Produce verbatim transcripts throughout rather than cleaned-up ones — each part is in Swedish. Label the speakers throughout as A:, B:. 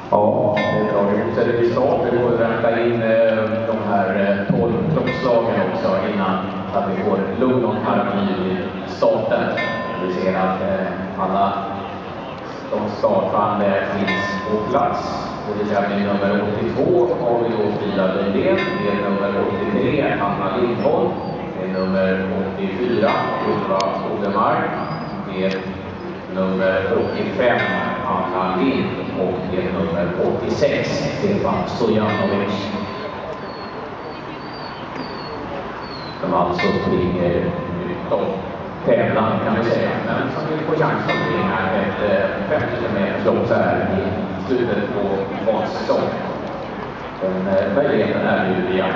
A: Ja, det drar ihop sig till start. Vi får vänta in de här tolv klockslagen också innan att vi får lugn och harmoni i starten. Vi ser att alla de startande finns på plats. Det vill säga med nummer åttiotvå har vi då Frida Lundén, med nummer åttiotre Anna Lindholm, med nummer åttiofyra Ulva Odemark, med nummer åttiofem Anna Lind och med nummer åttiosex Stefan Stojanovic. De alltså springer ut och tävlan kan vi säga, men som vill få chans att springa ett femtio meter lopp så här i slutet på valsäsong. Den möjligheten är ju via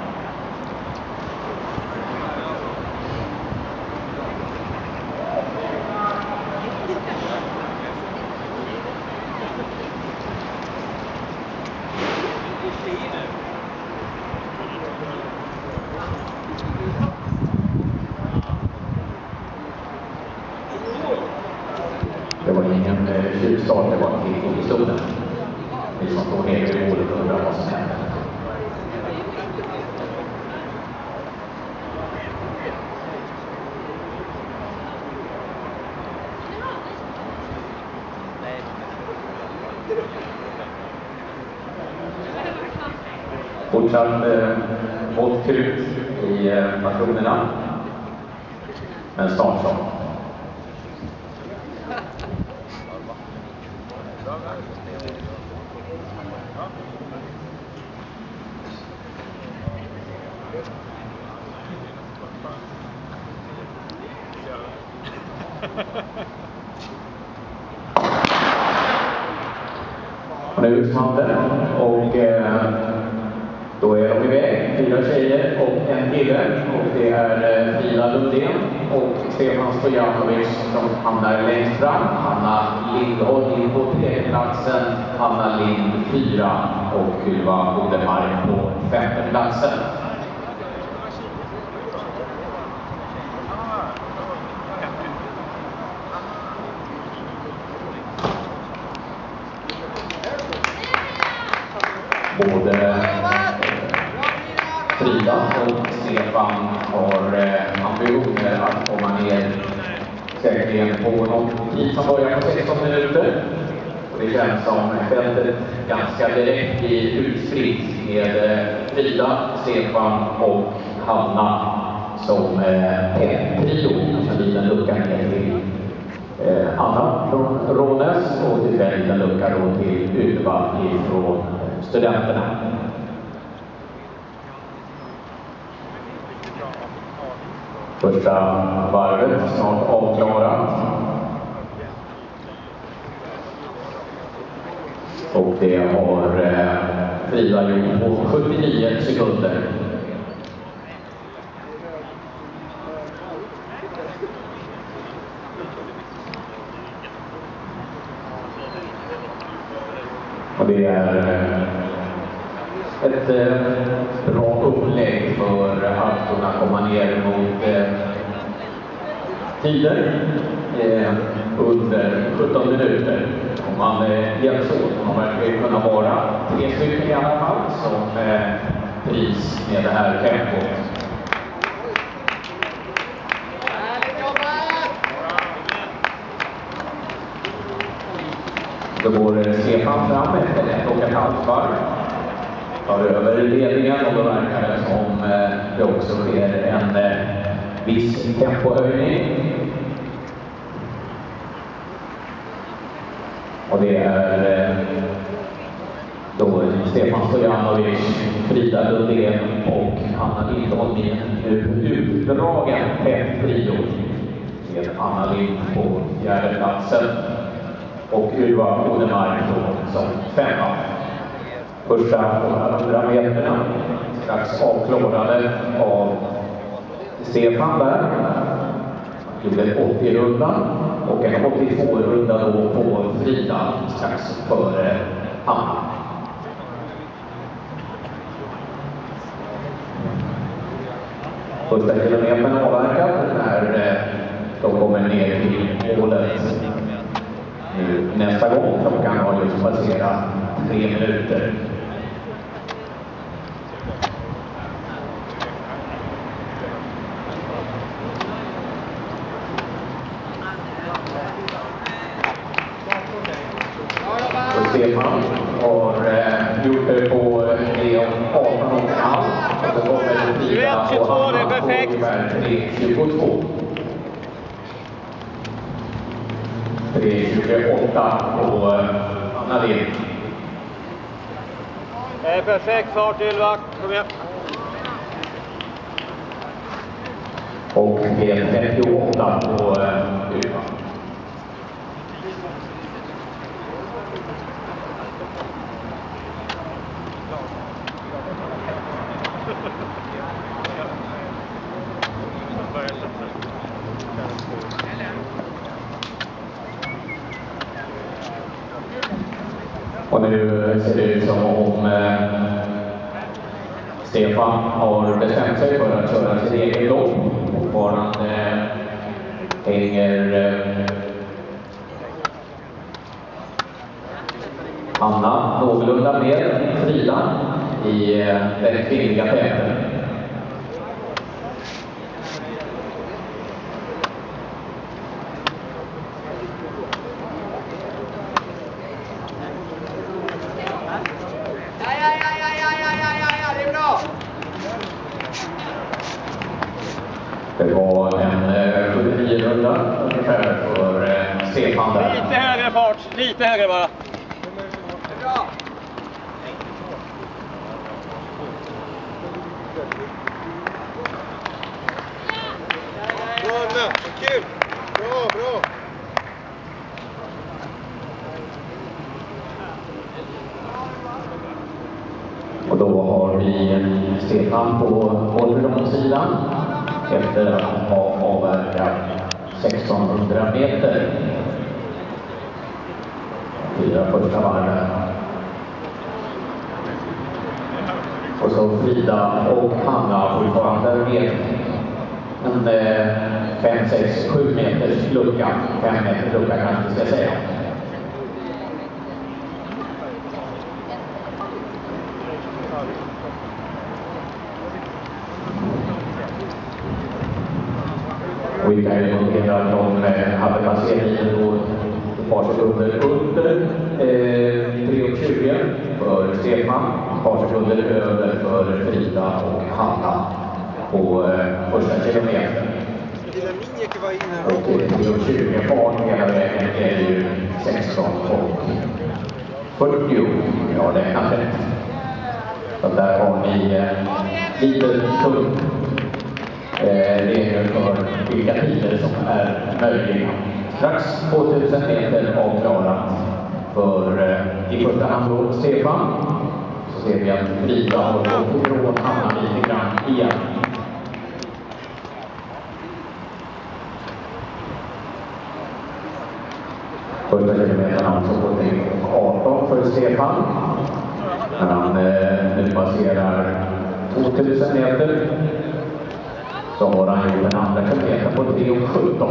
A: det var ingen tjuvstart, det var en till i stolen. Vi som står nere i målet undrar vad som händer. Fortsatt eh, vått krut i eh, patronerna. Men snart så. Och nu utsmanten och eh, då är de iväg, fyra tjejer och en kille, och det är eh, Frida Lundén och Stefan Stojanovic som hamnar längst fram, Anna Lindholm in på tredjeplatsen, Anna Lind fyra och Ulva Odemark på femteplatsen. Både Frida och Stefan har eh, ambitioner att komma ner säkerligen på någon tid som börjar på sexton minuter. Och det känns som fältet ganska direkt i utspritt med eh, Frida, Stefan och Hanna som eh, en trio. En liten lucka ner till eh, Anna från Rånäs och till en liten lucka då till Ylva ifrån studenterna. Första varvet snart avklarat. Och det har eh, Frida gjort på sjuttionio sekunder. Och det är eh, ett eh, bra upplägg för att kunna komma ner mot eh, tider eh, under sjutton minuter. Om man eh, hjälps åt, om man verkligen kunna vara tre stycken i alla fall som eh, pris med det här tempot. Då går Stefan fram efter ett och ett halvt varv. Tar över ledningen och då verkar det som eh, det också sker en eh, viss tempohöjning. Och det är eh, då Stefan Stojanovic, Frida Lundén och Anna Lindholm i en utdragen tät trio med Anna Lind på fjärde platsen och Ylva Odemark som femma. Första hundra meterna strax avklarade av Stefan där. Gjorde en åttio-runda och en åttiotvå-runda då på Frida strax före Anna. Första kilometern avverkad när de kommer ner till målet nu nästa gång. Klockan har just passerat tre minuter. Och Stefan har eh, gjort det på tre arton och en halv. Och så kommer Frida och Hanna på ungefär tre tjugotvå. tre tjugoåtta på Anna Lind.
B: Det är perfekt fart till, va? Kom igen.
A: Och med trettioåtta på Ylva. Och nu ser det ut som om eh, Stefan har bestämt sig för att köra sin egen lopp. Fortfarande eh, hänger eh, Anna någorlunda med Frida i eh, den kvinnliga täten. Det var en eh, sjuttionio-runda ungefär för eh, Stefan där.
B: Lite högre fart, lite högre bara. Bra!
C: Bra Anna, kul! Bra, bra!
A: Och då har vi Stefan på återgångssidan efter att ha avverkat sextonhundra meter. Fyra första varven. Och så Frida och Hanna fortfarande med en fem, sex, sju meters lucka. fem meter lucka kanske ska säga. Och vi kan ju notera att de hade passerat ett par sekunder under eh, tre tjugo för Stefan, ett par sekunder över för Frida och Hanna på eh, första kilometern. Och tre tjugo fart hela vägen är ju sexton och fyrtio. Ja, det är kanske rätt. Så där har ni eh, lite tungt. Regler för vilka tider som är möjliga. Strax tvåtusen meter avklarat för i första hand då Stefan. Så ser vi att Frida har gått ifrån Hanna lite grann igen. Första kilometern alltså på tre arton för Stefan. Han nu passerar tvåtusen meter. Så har han gjort den andra kilometern på tre sjutton.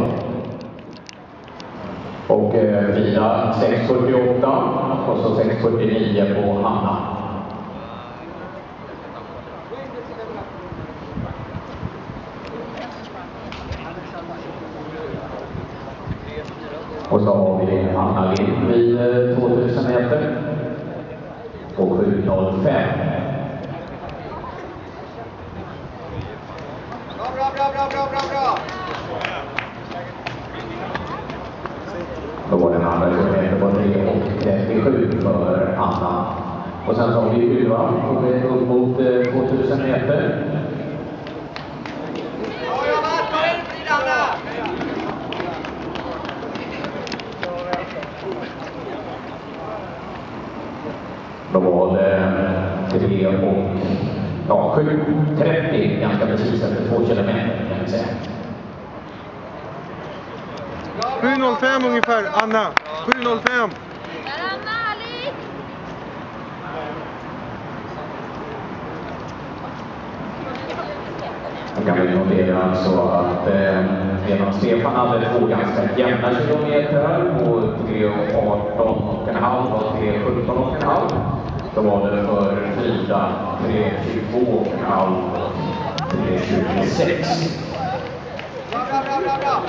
A: Och eh, Frida sex fyrtioåtta och så sex fyrtionio på Hanna. Och så har vi Anna Lind vid tvåtusen meter på sju noll fem.
C: Bra, bra, bra, bra, bra, bra!
A: Då var den andra kilometer på tre trettiosju för Anna. Och sen så har vi Ylva upp mot tvåtusen meter.
C: Bra jobbat, kom in Frida, Anna!
A: Då var det tre och ja, sju trettio ganska precis efter två kilometer kan vi säga.
C: sju noll fem ungefär, Anna. sju noll fem.
A: kan vi notera alltså att eh, medan Stefan hade två ganska jämna kilometer på tre arton och en halv och tre sjutton och en halv, då var det för Frida tre tjugotvå och en halv och tre tjugosex.
D: Bra, bra, bra, bra, bra.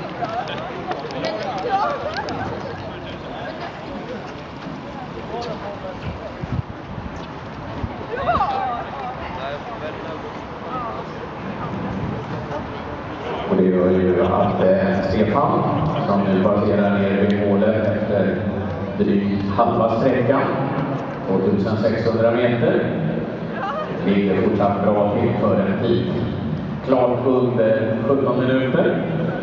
A: Och det gör ju att eh, Stefan, som nu passerar ner vid målet efter drygt halva sträckan, tvåtusensexhundra meter, ligger fortsatt bra till för en tid. Klart under sjutton minuter.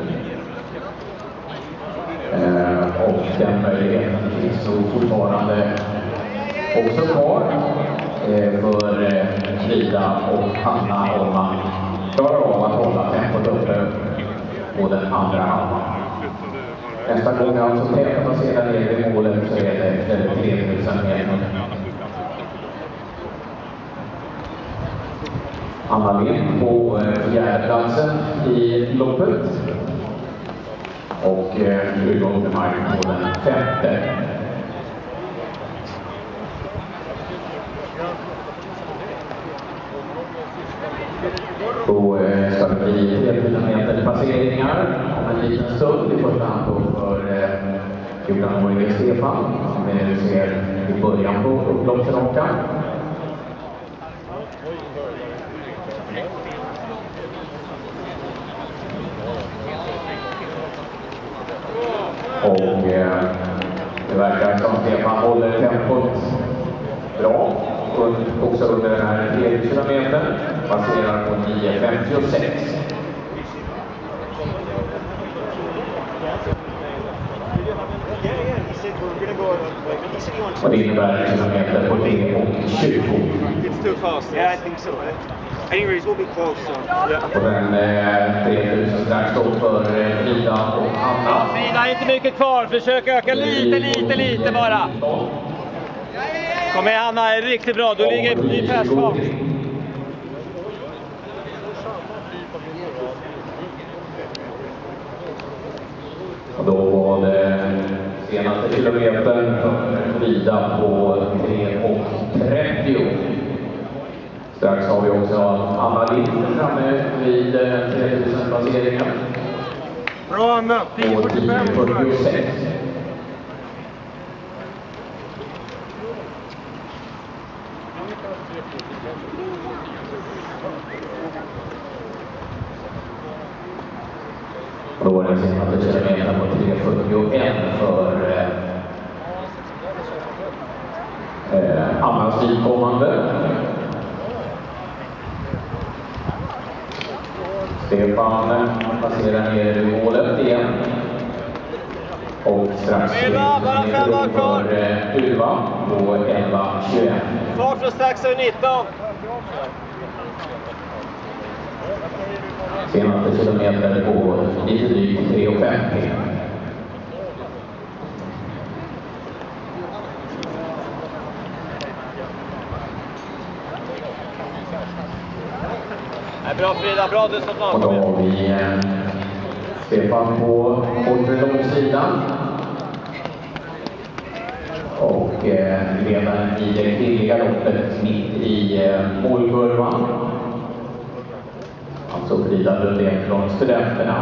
A: Eh, och den möjligheten finns nog fortfarande också kvar eh, för eh, Frida och Hanna om man klarar av att hålla tempot uppe på den andra halvan. Nästa gång alltså tätt passerar ner vid målet så är det tre tusen meter. Anna Lind på fjärdeplatsen i loppet. Och Hugo Odemark på den femte. Då ska det bli tre kilometer passeringar om en liten stund. I första hand då för fjorton-årige Stefan som vi ser i början på upploppsrakan. Och eh, det verkar som Stefan håller tempot bra. Och också under den här tredje kilometern passerar på nio femtiosex. Och det innebär en kilometer på tre och tjugo.
E: It's too fast. Yeah, I think so. Anyways, we'll be close. So. Yeah.
A: Och den eh, tre tusen strax då för eh, Frida och Hanna.
B: Ja, Frida, inte mycket kvar. Försök öka lite, lite, lite bara. Kom igen Hanna, är riktigt bra. Du ligger i färsfart.
A: Och då var det senaste kilometern för Frida på tre och trettio. Strax har vi också Anna Lind framme vid tre tusen passeringen.
C: Bra Anna, tio fyrtiofem.
A: fyrtiosex. Då var det senaste kilometern på tre fyrtioen för eh, Annas vidkommande. Stefan passerar ner i målet igen. Och strax ner för Uva på elva tjugoen.
B: Fart från strax över nitton.
A: Senaste kilometer på lite drygt tre femtio.
B: Bra Frida, bra du som
A: Och då har vi eh, Stefan på bortre långsidan. Och eh, ledaren i det kvinnliga loppet mitt i eh, målkurvan. Alltså Frida Lundén från Studenterna.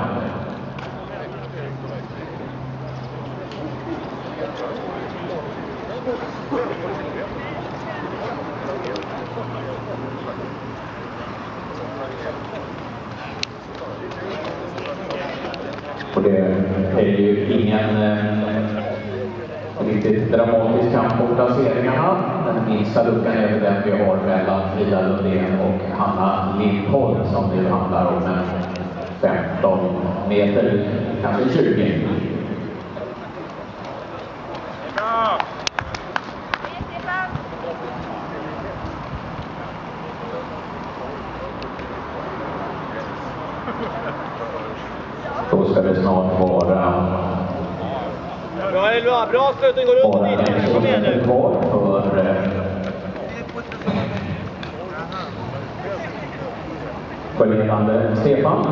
A: Och det är ju ingen eh, riktigt dramatisk kamp på placeringarna. Den minsta luckan är den vi har mellan Frida Lundén och Hanna Lindholm som nu handlar om en femton meter, kanske tjugo. Då ska det snart vara
B: Bra Elva, bra slutning, går upp
A: bara
B: dit.
A: en
B: Kom igen nu.
A: kvar för för ledande Stefan.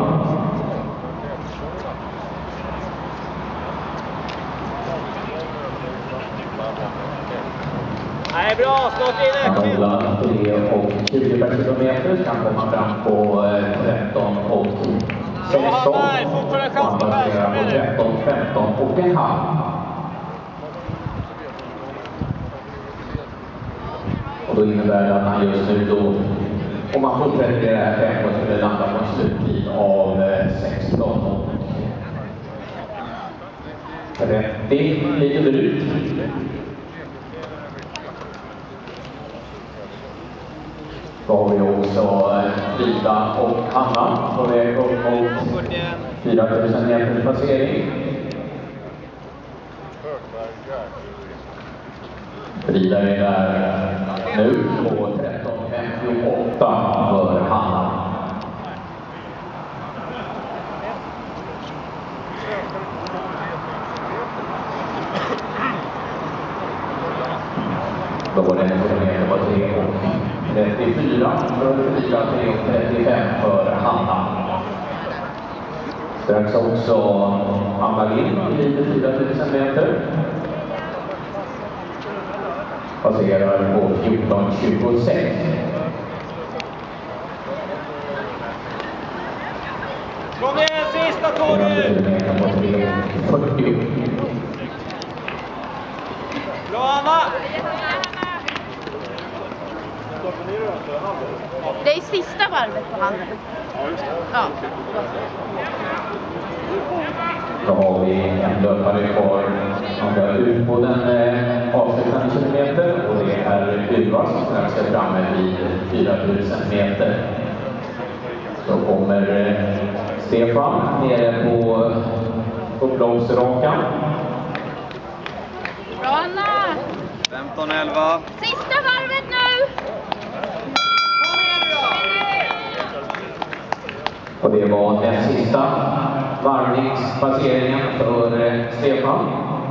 B: Nej, bra, snart in det.
A: Nolla tre och tjugo per kilometer kan komma fram på tretton och sexton. Han passerar på tretton, femton och en halv. Och då innebär det att han just nu då, om man fortsätter i det här tempot, skulle landa på en sluttid av sexton och trettio, lite drygt. Då har vi också Frida och Hanna på väg upp mot fyra tusen meter passering. Frida är där nu på tretton femtioåtta för Hanna. Då var det en kilometer på tre och trettiofyra för Frida, tre och trettiofem för Hanna. Strax också Anna Lind i fyra tusen meter. Passerar på fjorton tjugosex.
B: Kom igen, sista Tony!
A: fyrtio.
B: Bra, Anna!
F: Det är sista varvet på handen. Ja.
A: Då har vi en löpare kvar som går ut på den eh, avslutande kilometer, och det är Ylva som strax är framme vid fyra tusen meter. Så kommer eh, Stefan nere på upploppsrakan.
F: Bra, Anna!
B: femton elva.
F: Sista varvet nu!
A: Och det var den sista varvningspasseringen för eh, Stefan.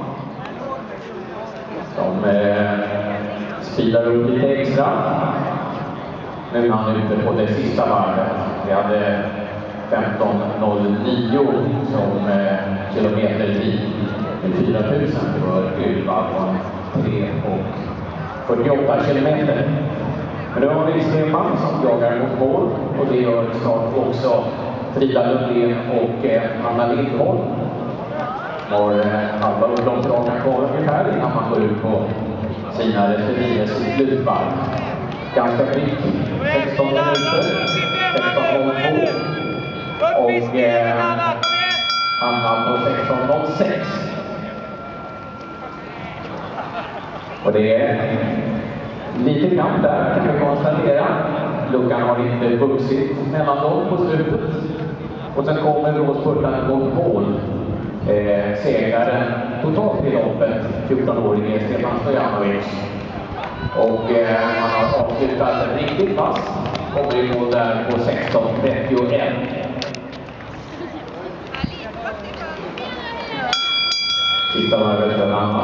A: Som eh, speedar upp lite extra. Nu är han ute på det sista varvet. Vi hade femton noll nio som eh, kilometer vid fyra tusen för Ylva på tre och fyrtioåtta kilometer. Men nu har vi Stefan som jagar mot mål, och det gör snart också Frida Lundén och eh, Anna Lindholm. Har eh, halva upploppsrakan kvar ungefär innan man går ut på sina respektive slutvarv. Ganska fritt, sexton minuter, sexton noll två och eh, Anna på sexton noll sex. Och det är lite kamp där, kan vi konstatera. Luckan har inte vuxit mellan dem på slutet. Och sen kommer då spurtaren mot mål. Eh, segraren totalt i loppet, fjorton-årige Stefan Stojanovic. Och eh, man har avslutat riktigt fast. Kommer i mål där på sexton trettioett. Sista varvet för Anna.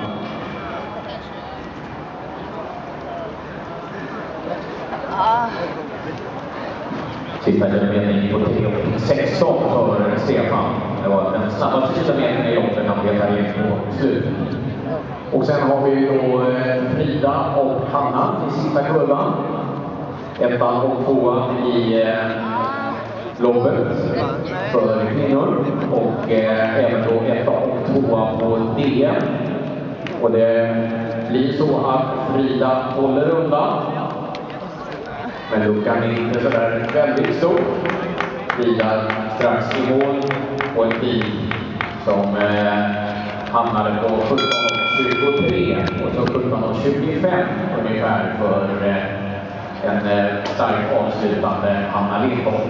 A: Sista kilometern på tre och sexton för Stefan. Det var den snabbaste kilometern i loppet han petade in på slut. Och sen har vi då Frida och Hanna i sista kurvan. Ettan och tvåan i eh, loppet för kvinnor. Och eh, även då ettan och tvåan på D M. Och det blir så att Frida håller undan. Men luckan är inte så där väldigt stor. Frida strax i mål på en tid som eh, hamnade på sjutton tjugotre och så sjutton tjugofem ungefär för eh, en eh, stark avslutande Anna Lindholm.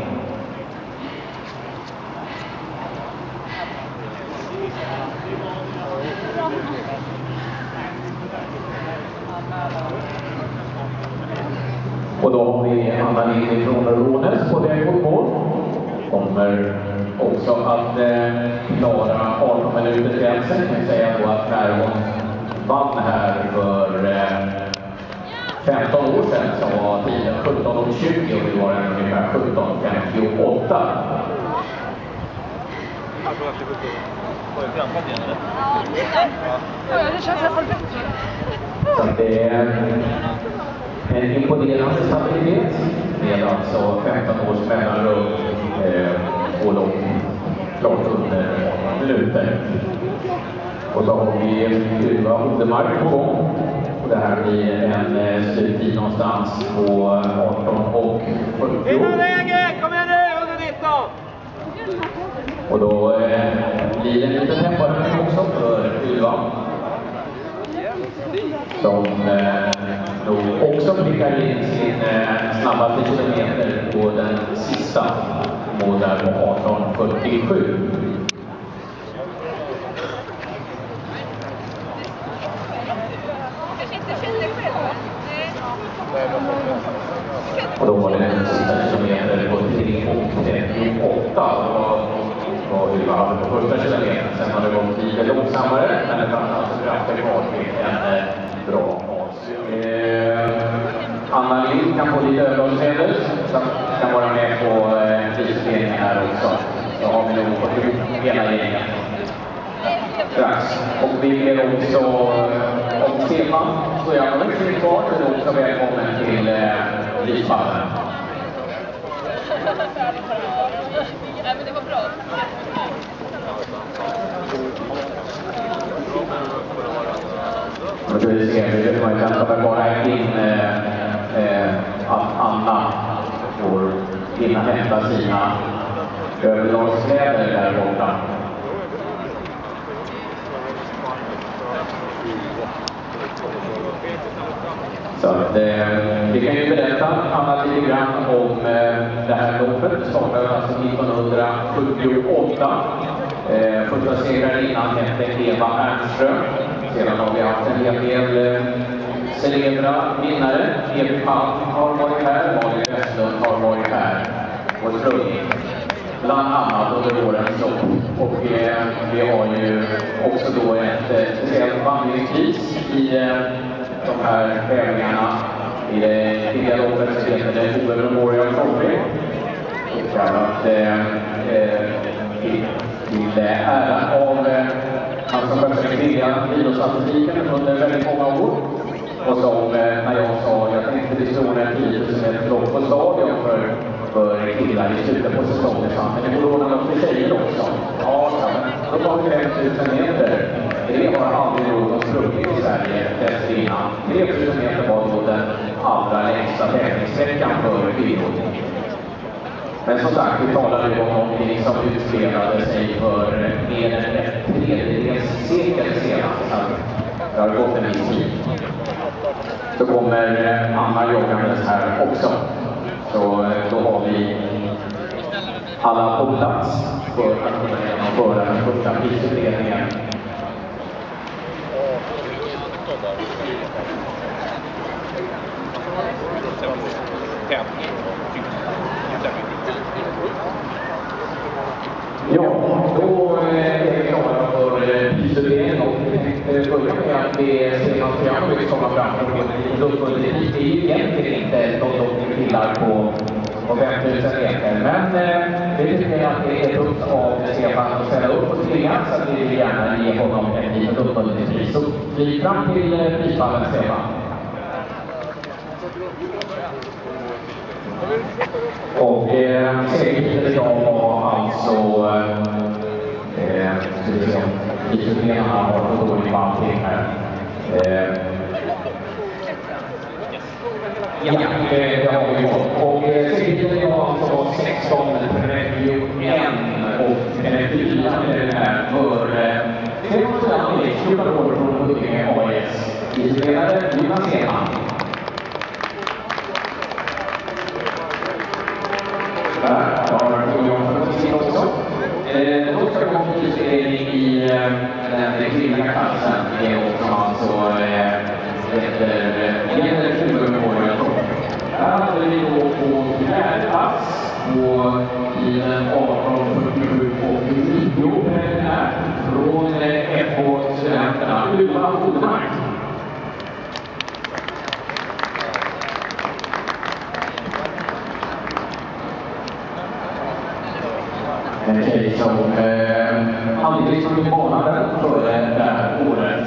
A: Och då har vi Anna Lind från Rånes på väg mot mål. Kommer också att eh, klara arton minuter gränsen. Jag kan säga då att när hon vann här för eh, femton år sedan så var tiden sjutton tjugo och vi var ungefär sjutton femtioåtta. Så det är en imponerande stabilitet med alltså femton års mellanrum eh, och de klart under minuter. Och så har vi Ylva Odemark på gång. Och det här blir en eh, sluttid någonstans på arton och fyrtio.
D: Innan läge! Kom igen nu! under nitton!
A: Och då eh, blir det en liten tempohöjning också för Ylva. Som eh, då också prickar in sin eh, snabbaste kilometer på den sista månaden på arton fyrtiosju. Och då var det den sista kilometer på tre trettioåtta. Det var hur man hade på första kilometern. Sen har det gått lite långsammare, men det fanns alltså kraftigt kvar till en bra avslut. Eh, Anna Lind kan få lite övergångssedel så kan vara med på eh, prisutdelningen här också. Så har vi nog fått ihop hela gänget strax. Och vi ber också eh, om Stefan, så jag har väl kvar, så är också välkommen till eh, Risvallen.
F: Nej, men det var bra.
A: Och då vi ser vi att man kan bara in eh, eh, att Anna får hinna hämta sina överlagskläder där borta. Så att, eh, vi kan ju berätta Anna lite grann om eh, det här loppet. Det startade alltså nittonhundrasjuttioåtta. Eh, första segraren innan hette Eva Ernström. Sedan har vi haft en hel del eh, celebra vinnare. Evi Palm har varit här, Malin Westlund har varit här och sprungit bland annat under årens lopp. Och eh, vi har ju också då ett eh, speciellt vandringspris i eh, de här tävlingarna. I det tidiga loppet så heter det Ove Memorial Trophy. Och kallat eh, eh, till, till ära av eh, han som skötte kvinnliga idrottsstatistiken under väldigt många år. Och som eh, när jag sa jag tänkte det stod en tid som ett lopp på stadion för, för killar i slutet på säsongen. Men det borde ordna upp för tjejer också. Ja, då tar vi fem tusen meter. Det har aldrig någon sprungit i Sverige dessförinnan. tre tusen meter var då den allra längsta tävlingsveckan för kvinnor. Men som sagt, vi talade ju om någonting som utspelade sig för mer än ett tredjedels sekel senast. Det har gått en viss tid. Så kommer Anna joggandes här också. Så då har vi alla på plats för att kunna genomföra den första prisutdelningen. Ja, då är vi klara för prisutdelningen och vi tänkte börja med att vi senast programmet kommer fram till luftfullt. Det är ju egentligen inte någon killar på, på fem tusen meter, men eh, vi tycker att det är tufft av Stefan att ställa upp och springa så att vi vill gärna ge honom ett litet luftfullt pris. Så vi fram till eh, prisfallen, Stefan. Och eh, segertiden idag var alltså eh, ska vi se om prisutdelarna har fått ordning på allting här. Eh, ja, det, det har vi fått. Och eh, segertiden idag alltså var sexton trettioen och en fyra med den här för eh, Stefan Sjöberg, tjugo år från Huddinge A S. Prisutdelare Jonas Seman. Där har jag fått se också. Eh, då ska vi ha prisutdelning i eh, den kvinnliga klassen. Det är också alltså eh, efter Jenner tjugo år. Här hade vi då på fjärde plats på tiden arton fyrtiosju och nio från eh, F H-studenterna Ylva Odemark. En tjej som eh, aldrig liksom blev varnad för det här året.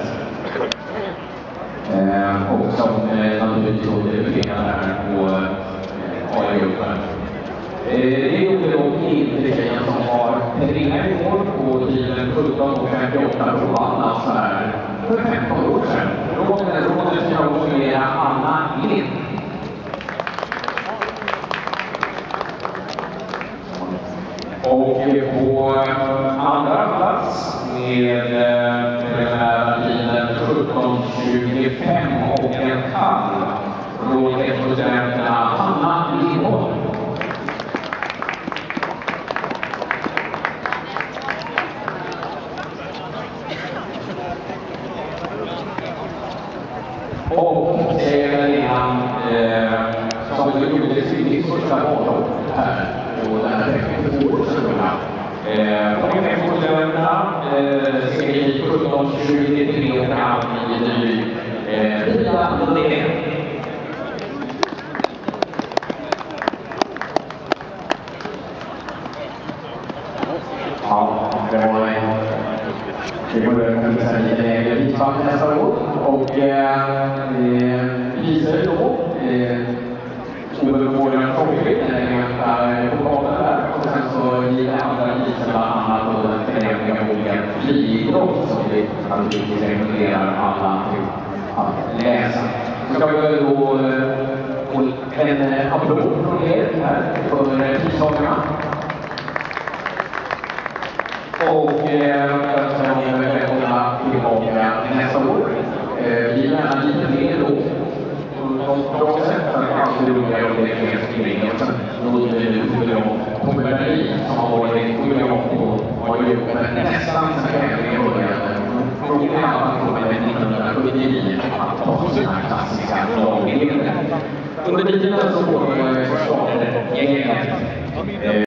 A: Eh, och som eh, naturligtvis då debuterade här på eh, A I-gruppen. Eh, det gjorde dock inte tjejen som har tre år på tiden sjutton och femtioåtta på Vallas här för femton år sedan. Rådet ska också med Anna Lind. Och på andra plats med den här tiden sjutton tjugofem och en halv rådrepresentanterna Hanna Lindholm. Och sedan innan eh, som det gjorde sitt första vallopp här och den här femtiotvå årsrundan. Eh, och de efterlönerna eh, ser vi sjutton tjugotre fram i ny eh, Pia Lundén. Ja, det var en det var en elitbank nästa år och eh, visade då oberoende profileringen där pokalen där och sen så i den andra prisen bland annat då den förnämliga boken Friidrott som vi naturligtvis rekommenderar alla till att läsa. Så ska vi då få en applåd från er här för pristagarna. Och eh, sen är vi välkomna tillbaka nästa år. Eh, vi gärna lite mer då. På bra sätt för att alltid roliga och det är mer spring. Och sen något jubileum på Berlin som har varit jubileum på har gjort nästan sen i början. Frågan är att man kommer med nittonhundrasjuttionio att ta sina klassiska lagledare. Under tiden så startade gänget